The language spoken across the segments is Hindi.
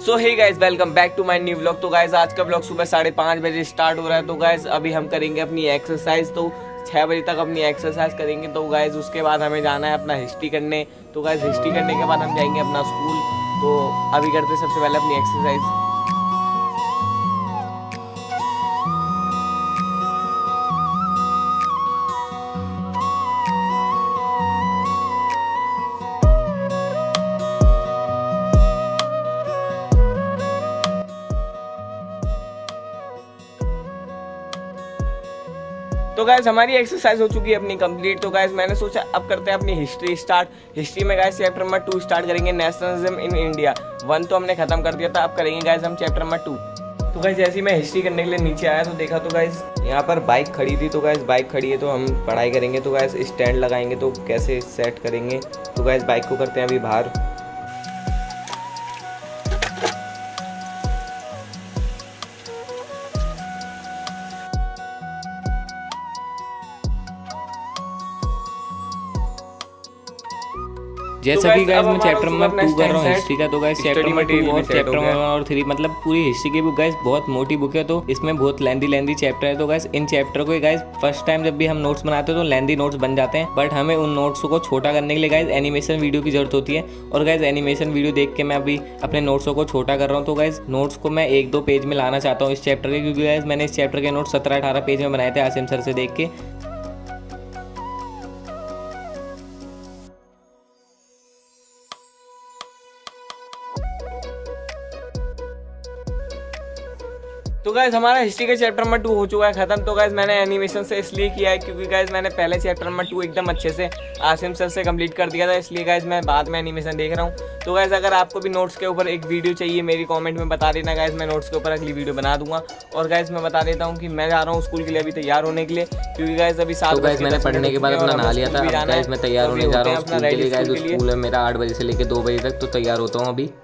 So hey guys, welcome back to my new vlog. तो गाइस आज का व्लॉग सुबह 5:30 बजे स्टार्ट हो रहा है। तो गाइस अभी हम करेंगे अपनी एक्सरसाइज। तो 6 बजे तक अपनी एक्सरसाइज करेंगे। तो गाइस उसके बाद हमें जाना है अपना हिस्ट्री करने। तो गाइस हिस्ट्री करने के बाद हम जाएंगे अपना स्कूल। तो अभी करते सबसे पहले अपनी एक्सरसाइज। तो गाइस हमारी एक्सरसाइज हो चुकी है अपनी कंप्लीट। तो गाइस मैंने सोचा अब करते हैं अपनी हिस्ट्री स्टार्ट। हिस्ट्री में गाइस चैप्टर नंबर 2 स्टार्ट करेंगे, नेशनलिज्म इन इंडिया। 1 तो हमने खत्म कर दिया था, अब करेंगे गाइस हम चैप्टर नंबर 2। तो गाइस जैसे ही मैं हिस्ट्री करने के लिए नीचे आया तो देखा तो गाइस यहाँ पर बाइक खड़ी थी। तो गाइस बाइक खड़ी है तो हम पढ़ाई करेंगे। तो गाइस स्टैंड लगाएंगे तो कैसे सेट करेंगे। तो गाइस बाइक को करते हैं अभी बाहर। जैसा कि गाइस मैं चैप्टर नंबर 2 कर रहा हूँ हिस्ट्री का। तो गाइस चैप्टर नंबर 2 और चैप्टर 1 और 3 मतलब पूरी हिस्ट्री की बुक गाइस बहुत मोटी बुक है। तो इसमें बहुत लेंदी चैप्टर है। तो गाइस इन चैप्टर को गाइस फर्स्ट टाइम जब भी हम नोट्स बनाते हैं तो लेंदी नोट्स बन जाते हैं, बट हमें उन नोट्स को छोटा करने के लिए गाइस एनिमेशन वीडियो की जरूरत होती है। और गाइस एनिमेशन वीडियो देख के मैं अभी अपने नोट्स को छोटा कर रहा हूँ। तो गाइस नोट्स को मैं 1-2 पेज में लाना चाहता हूँ इस चैप्टर के, क्योंकि गाइस मैंने इस चैप्टर के नोट्स 17-18 पेज में बनाए थे आसिम सर से देख के। तो गाइस हमारा हिस्ट्री का चैप्टर नंबर 2 हो चुका है खत्म। तो गाइस मैंने एनिमेशन से इसलिए किया है क्योंकि गाइस मैंने पहले चैप्टर नंबर 2 एकदम अच्छे से आसिम सर से कंप्लीट कर दिया था, इसलिए गाइस मैं बाद में एनिमेशन देख रहा हूँ। तो गाइस अगर आपको भी नोट्स के ऊपर एक वीडियो चाहिए मेरी कमेंट में बता देना गाइस, मैं नोट्स के ऊपर अगली वीडियो बना दूंगा। और गाइस मैं बता देता हूँ कि मैं जा रहा हूँ स्कूल के लिए अभी तैयार होने के लिए, क्योंकि गाइस अभी 7 बजे मैंने पढ़ने के बाद अपना नहा लिया था। गाइस मैं तैयार होने जा रहा हूँ स्कूल के लिए। गाइस स्कूल है मेरा 8 बजे से लेकर 2 बजे तक, तो तैयार होता हूँ अभी।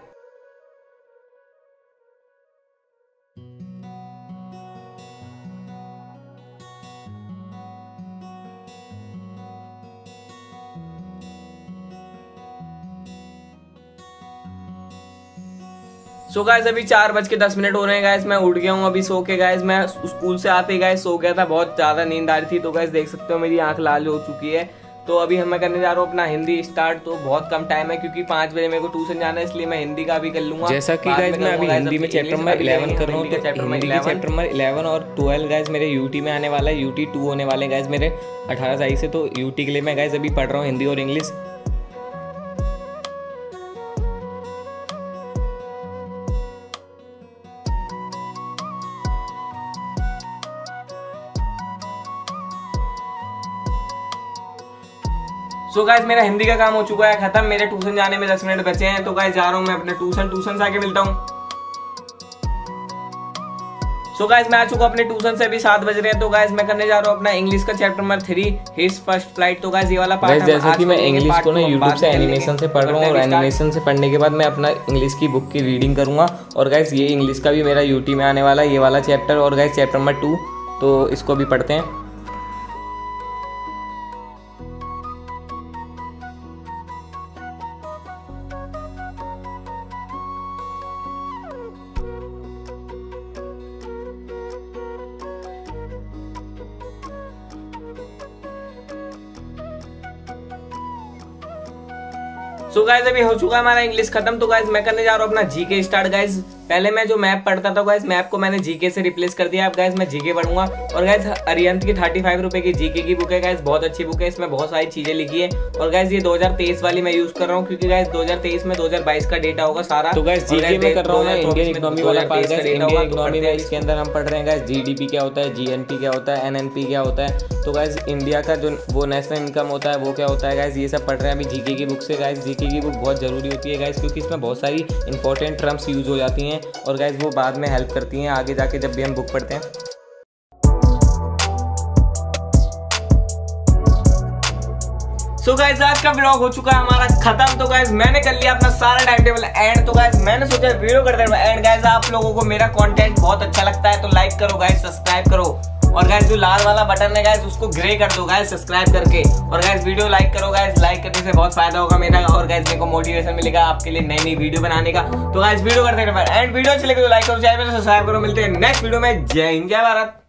सो गाइस अभी 4:10 हो रहे हैं। गाइस मैं उठ गया हूँ अभी सो के। गाइस मैं स्कूल से आते ही गाइस सो गया था, बहुत ज्यादा नींद आ रही थी। तो गाइस देख सकते हो मेरी आंख लाल हो चुकी है। तो अभी मैं करने जा रहा हूँ अपना हिंदी स्टार्ट। तो बहुत कम टाइम है क्योंकि 5 बजे मेरे को ट्यूशन जाना है, इसलिए मैं हिंदी का भी कर लूंगा। जैसा कि गाइस मैं अभी हिंदी में चैप्टर नंबर 11 कर रहा हूँ। तो चैप्टर नंबर 11 और 12 गाइस मेरे यूटी में आने वाला है। यूटी 2 होने वाले गाइस मेरे 18 तारीख से। तो यूटी के लिए मैं गाइस अभी पढ़ रहा हूँ हिंदी और इंग्लिश। सो गाइस मेरा हिंदी का काम हो चुका है खत्म। मेरे ट्यूशन जाने में 10 मिनट बचे हैं। तो गाइस जा रहा हूँ मैं अपने ट्यूशन से आके मिलता हूँ। सो गाइस मैं आ चुका अपने ट्यूशन से, अभी 7 बज रहे हैं। तो गाइस मैं करने जा रहा हूँ अपना इंग्लिश का chapter number 3 his first flight. तो गाइस ये वाला पार्ट जैसे कि मैं इंग्लिश को ना यूट्यूब से एनिमेशन से पढ़ रहा हूँ, और एनिमेशन से पढ़ने के बाद मैं अपना इंग्लिश की बुक की रीडिंग करूंगा। और गाइस ये इंग्लिश का भी मेरा यूटी में आने वाला है ये वाला चैप्टर। और गाइस चैप्टर नंबर 2, तो इसको भी पढ़ते हैं। सो गाइस अभी हो चुका है हमारा इंग्लिश खत्म। तो गाइस मैं करने जा रहा हूँ अपना जीके स्टार्ट। गाइस पहले मैं जो मैप पढ़ता था गाइस, मैप को मैंने जीके से रिप्लेस कर दिया। अब गाइस मैं जीके पढ़ूंगा। और गाइस अरिहंत की 35 रुपए की जीके की बुक है गाइस, बहुत अच्छी बुक है। इसमें बहुत सारी चीजें लिखी है। और गाइस ये 2023 वाली मैं यूज कर रहा हूँ क्योंकि गाइस 2023 में 2022 का डेटा होगा सारा। तो गाइस जीके में कर रहा हूँ मैं इंडियन इकोनॉमी वाला पार्ट। इंडियन इकोनॉमी में इसके अंदर हम पढ़ रहे हैं गाइस जीडीपी क्या होता है, जीएनपी क्या होता है, एनएनपी क्या होता है। तो गाइस इंडिया का जो वो नेशनल इनकम होता है वो क्या होता है गाइस, ये सब पढ़ रहे हैं अभी जीके की बुक से। गाइस जीके की बुक बहुत जरूरी होती है गाइस, क्योंकि इसमें बहुत सारी इंपॉर्टेंट टर्म्स यूज हो जाती हैं और गाइस वो बाद में हेल्प करती हैं आगे जाके जब भी हम बुक पढ़ते हैं। सो गाइस आज का व्लॉग हो चुका है हमारा खत्म। तो गाइस मैंने कर लिया अपना सारा टाइम टेबल एंड। तो गाइस मैंने सोचा वीडियो करते हैं एंड। गाइस आप लोगों को मेरा कंटेंट बहुत अच्छा लगता है तो लाइक करो गाइस, सब्सक्राइब करो और गाइस जो लाल वाला बटन है गाइस उसको ग्रे कर दो गाइस सब्सक्राइब करके। और गाइस वीडियो लाइक करो गाइस, लाइक करने से बहुत फायदा होगा मेरा, और गाइस मेरे को मोटिवेशन मिलेगा आपके लिए नई नई वीडियो बनाने का। तो गाइस वीडियो करते हैं एंड वीडियो अच्छी लगे तो लाइक करो, चैनल को सब्सक्राइब करो। मिलते हैं नेक्स्ट वीडियो में। जय हिंद जय भारत।